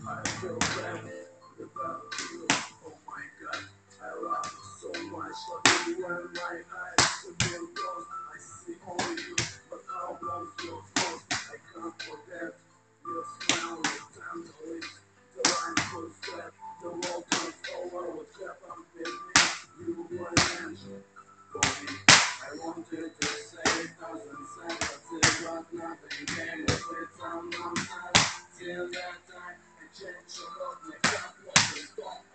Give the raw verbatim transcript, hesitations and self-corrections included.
I feel bad without you. Oh my God, I love you so much. But you were in my eyes, so damn close. I see only you, but I won't feel close. I can't forget your smile, your tender lips, the line full step. The world comes over, what happened with me? You were an angel for me. I wanted to say a thousand sentences, but nothing came of it. Some nonsense. Till that time, I changed your love, my God was a stone.